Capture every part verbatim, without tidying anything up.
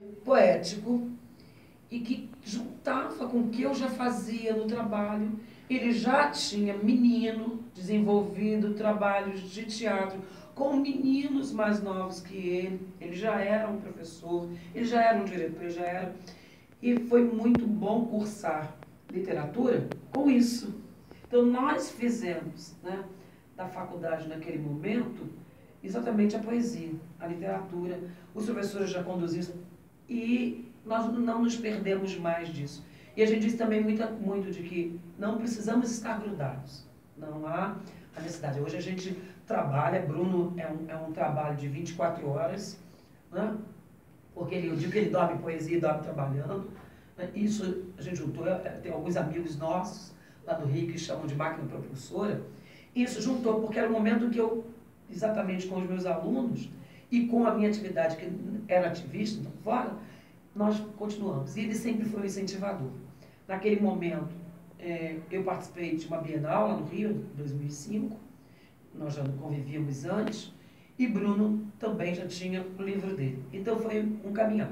poético e que juntava com o que eu já fazia no trabalho. Ele já tinha menino desenvolvido trabalhos de teatro com meninos mais novos que ele. Ele já era um professor, ele já era um diretor, ele já era... E foi muito bom cursar literatura com isso. Então nós fizemos, né, da faculdade naquele momento, exatamente a poesia, a literatura. Os professores já conduziam e nós não nos perdemos mais disso. E a gente diz também muito, muito de que não precisamos estar grudados. Não há a necessidade. Hoje a gente trabalha, Bruno é um, é um trabalho de vinte e quatro horas, né? Porque ele, eu digo que ele dorme poesia e dorme trabalhando. Né? Isso a gente juntou, tem alguns amigos nossos lá do Rio que chamam de máquina propulsora. Isso juntou porque era o momento que eu, exatamente com os meus alunos e com a minha atividade, que era ativista, então fora, nós continuamos. E ele sempre foi um incentivador. Naquele momento, é, eu participei de uma Bienal lá no Rio, em dois mil e cinco, nós já convivíamos antes, e Bruno também já tinha o livro dele. Então foi um caminhar.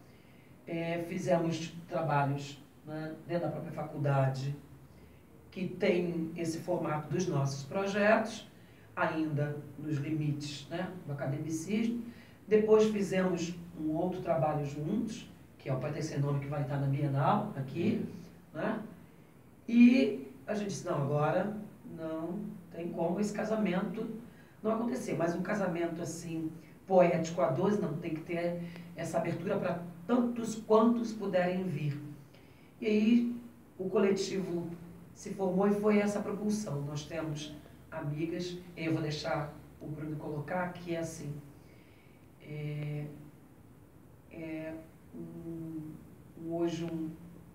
É, fizemos trabalhos, né, dentro da própria faculdade, que tem esse formato dos nossos projetos, ainda nos limites, né, do academicismo. Depois fizemos um outro trabalho juntos, que é o Pode Ter Seu Nome, que vai estar na Bienal, aqui, né? E a gente disse, não, agora não tem como esse casamento não acontecer, mas um casamento assim, poético a dois, não, tem que ter essa abertura para tantos quantos puderem vir. E aí o coletivo se formou e foi essa propulsão. Nós temos amigas, eu vou deixar o Bruno colocar, que é assim, é, é um, um, hoje um,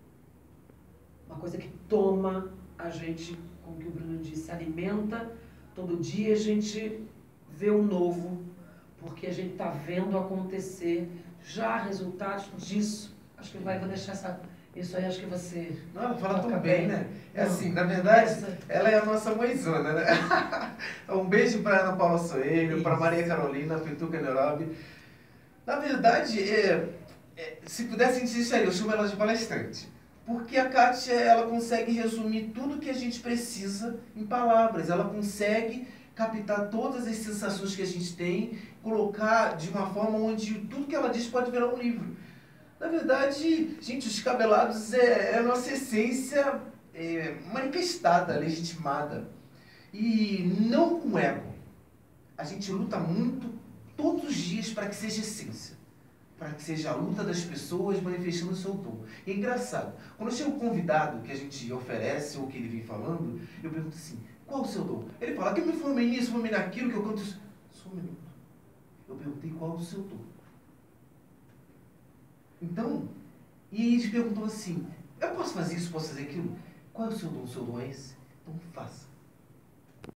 uma coisa que toma a gente, como que o Bruno disse, alimenta, todo dia a gente vê o novo, porque a gente está vendo acontecer já resultados disso. Acho que vai, vou deixar essa, isso aí, acho que você... Não, ela fala tão bem, né? É assim, na verdade, essa... ela é a nossa mãezona, né? Um beijo para Ana Paula Soeiro, para Maria Carolina, Pituca Nairobi. Na verdade, é, é, se pudesse, a gente deixaria, eu chamo ela de palestrante. Porque a Kátia, ela consegue resumir tudo que a gente precisa em palavras. Ela consegue captar todas as sensações que a gente tem, colocar de uma forma onde tudo que ela diz pode virar um livro. Na verdade, gente, os Cabelados é, é a nossa essência é, manifestada, legitimada. E não com ego. A gente luta muito todos os dias para que seja essência. Para que seja a luta das pessoas manifestando o seu dom. E é engraçado, quando chega o convidado que a gente oferece ou que ele vem falando, eu pergunto assim, qual o seu dom? Ele fala, que eu me formei nisso, formei naquilo, que eu canto isso. Só um minuto. Eu perguntei qual o seu dom. Então, e aí eles perguntam assim, eu posso fazer isso, posso fazer aquilo? Qual é o seu dom? O seu dom é esse? Então faça.